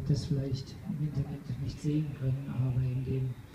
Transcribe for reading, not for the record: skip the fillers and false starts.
das vielleicht im Internet nicht sehen können, aber in dem